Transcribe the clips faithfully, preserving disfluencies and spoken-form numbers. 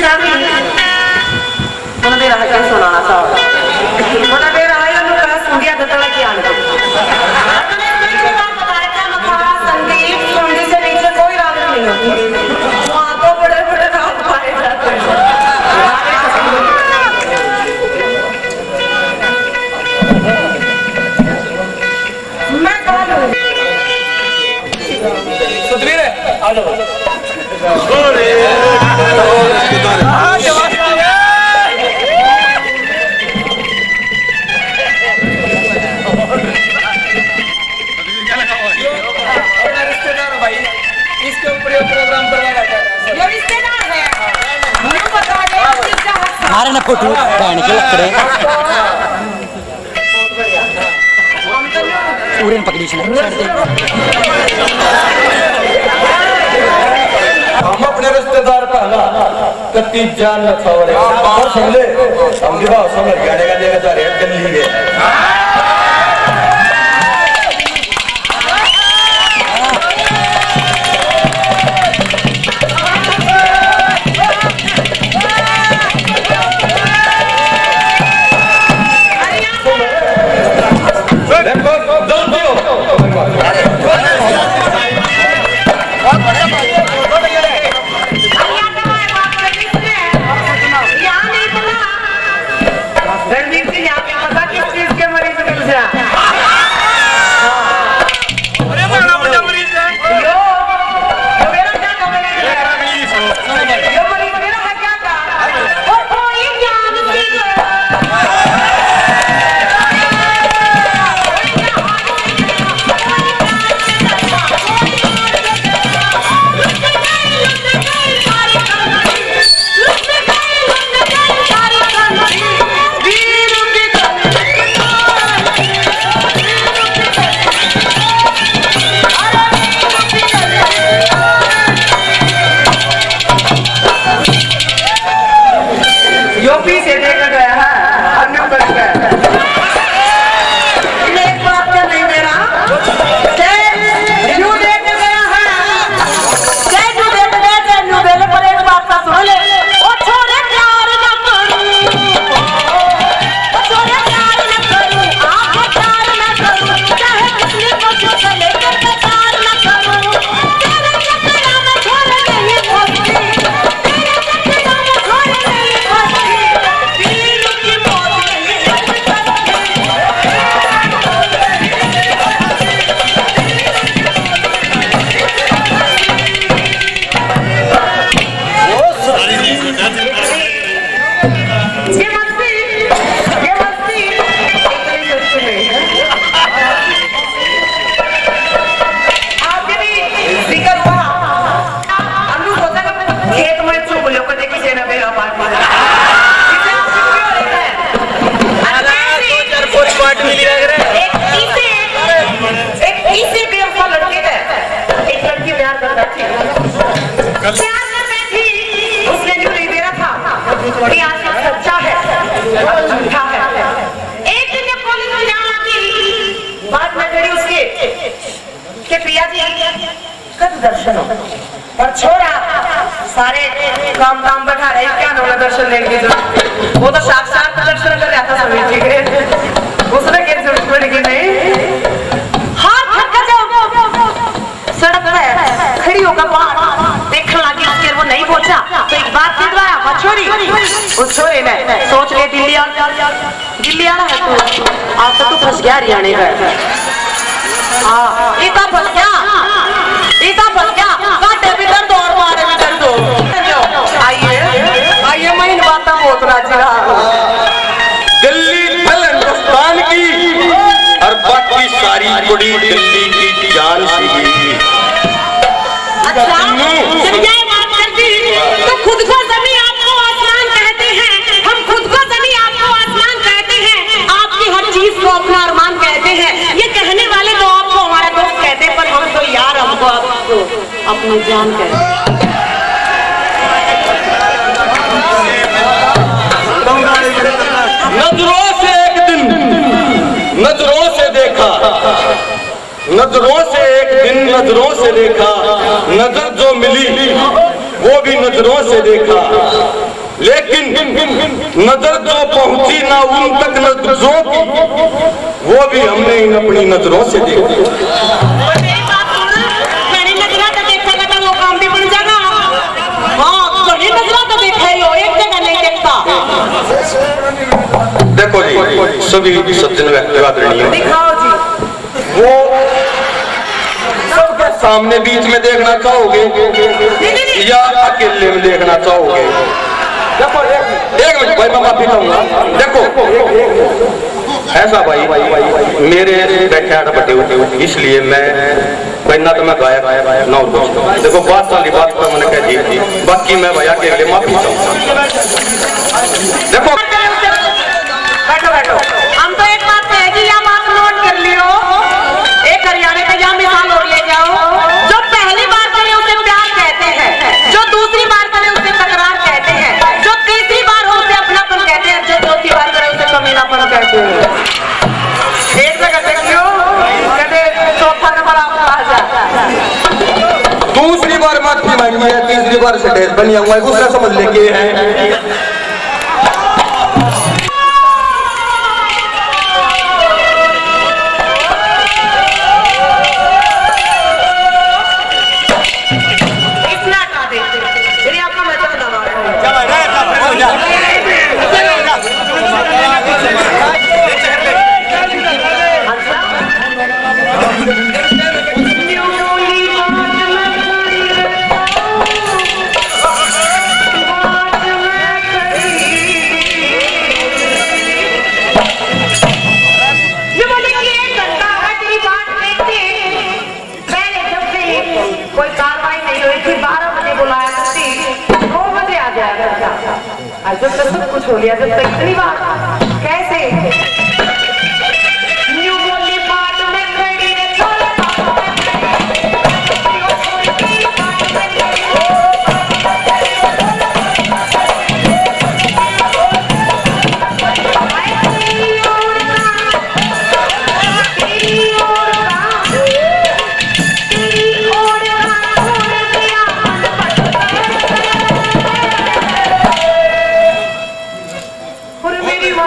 मारे ना फोटो बहन के लकड़े पूरे पकड़ी से हम अपने रिश्तेदार पहला कत्ती जान न छोड़े और सुन ले हम विवाह समझ गाने का लेगा जा रहे दिल्ली में दर्शन और छोरा सारे काम काम बैठा रहे क्या नौला दर्शन लेने की जरूरत वो तो साक्षात दर्शन कर रहा था सभी ठीक है उसने क्या जरूरत पड़ेगी नहीं हाथ थक जाओ सड़क पे खड़ी होकर बाहर देखने लगी उसके वो नहीं पहुंचा तो एक बात दिलवाया वो छोरी उस छोरे ने सोच ले दिल्ली आ दिल्ली आना है तू आज तो तू फंस गया हरियाणा का हाँ इतना फंस गया इतना फंस गया काटे भी दर्द और मारे भी दर्द आइए आइए मैं इन बातों में बहुत राजी रहा दिल्ली फल हिंदुस्तान की और बाकी सारी कुड़ी दिल्ली की जान सी अच्छा जब ये बात करती तो खुद को जमीन आपको आसमान कहते हैं हम खुद को जमीन आपको आसमान कहते हैं आपकी हर चीज को अपना अरमान कहते हैं ये कहने वाले तो आपको हमारा दोस्त कहते हैं पर हम तो यार हमको आपको अपनी जान कहते हैं नजरों से एक दिन नजरों से देखा नजरों से एक दिन नजरों से देखा नजर जो मिली वो भी नजरों से देखा लेकिन नजर जो पहुंची ना उन तक नजरों की, वो भी हमने इन अपनी नजरों से देखी। देखो जी, सभी सज्जन व्यक्ति वो सबके सामने बीच में देखना चाहोगे या अकेले में देखना चाहोगे? देखो एक मिनट भाई, मैं माफी चाहूंगा। देखो ऐसा भाई मेरे बैठे बटे होते, इसलिए मैं भाई ना तो मैं गायक ना कुछ। देखो बात वाली बात पर मैंने कह दी, बाकी मैं भैया के लिए माफी चाहूंगा। देखो बैठो बैठो, हम तो एक बात कहेगी, यह बात नोट कर लियो। एक हरियाणा का यहाँ मिसाल और ले जाओ, जो पहली बार करे उसे प्यार कहते हैं, जो दूसरी बार करे उसे तकरार कहते हैं, जो तीसरी बार हो उसे अपनापन कहते हैं, जो चौथी बार करे उसे कमीनापन कहते हैं। एक जगह देख लियो, कहते चौथा नंबर आपका आ जाए। दूसरी बार माफी मांगी है, तीसरी बार से ढेर बनी हुआ है, उसका समझ लेके है। जब तक सब कुछ हो लिया, जब तक इतनी बात कैसे न्यू बोली बात में खड़ी रे छोड़ मेरी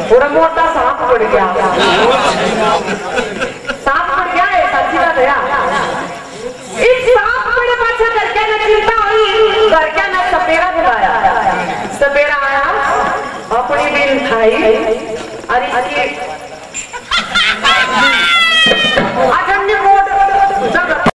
थोड़ा मोटा सांप पड़ गया